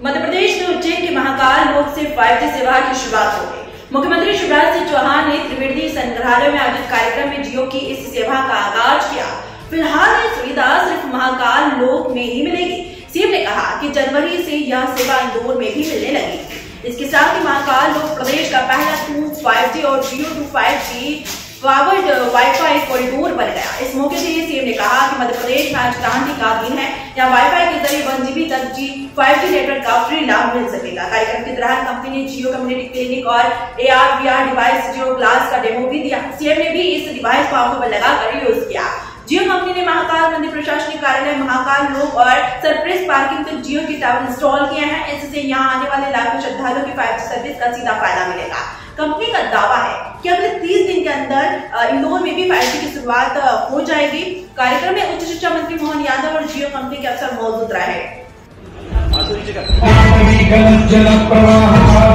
मध्य प्रदेश में उज्जैन के महाकाल लोक से 5G सेवा की शुरुआत हो गई। मुख्यमंत्री शिवराज सिंह चौहान ने त्रिवेणी संग्रहालय में आयोजित कार्यक्रम में जियो की इस सेवा का आगाज किया। फिलहाल ये सुविधा सिर्फ महाकाल लोक में ही मिलेगी। सीएम ने कहा कि जनवरी से यह सेवा इंदौर में भी मिलने लगी। इसके साथ ही महाकाल लोक प्रदेश का पहला 2 5G और जियो 2 5G पावर्ड वाईफाई कॉरिडोर बन गया। इस मौके से सीएम ने कहा कि मध्य प्रदेश में आज क्रांति का दिन है। यहाँ वाईफाई के जरिए 1 GB तक 5G नेटवर्क का फ्री लाभ मिल सकेगा। कार्यक्रम के दौरान कंपनी ने जियो कम्युनिटी क्लिनिक और AR/VR डिवाइस जियो ग्लास का डेमो भी दिया। सीएम ने भी इस डिवाइस को आंखों पर लगाकर यूज किया। जियो कंपनी ने महाकाल मंदिर प्रशासनिक कार्यालय, महाकाल लोक और सरप्राइज पार्किंग तक जियो के टावर इंस्टॉल किए हैं। इससे यहाँ आने वाले लाखों श्रद्धालुओं की 5G सर्विस का सीधा फायदा मिलेगा। कंपनी का दावा है कि अगले 30 दिन के अंदर इंदौर में भी 5G की शुरुआत हो जाएगी। कार्यक्रम में उच्च शिक्षा मंत्री मोहन यादव और जियो कंपनी के अफसर मौजूद रहे।